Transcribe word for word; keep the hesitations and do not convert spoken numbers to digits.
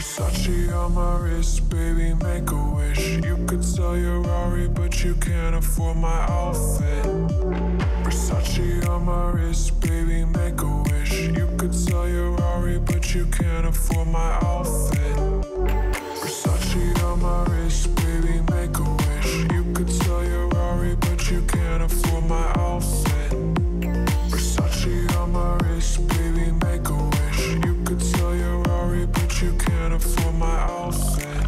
Versace on my wrist, baby, make a wish. You could sell your Rari, but you can't afford my outfit. Versace on my wrist, baby, make a wish. You could sell your Rari, but you can't afford my outfit. Versace on my wrist, baby, make a wish. You could sell your Rari, but you can't afford my outfit. Versace on my wrist, baby, make a wish. You could sell your Rari, but you can't afford my outfit.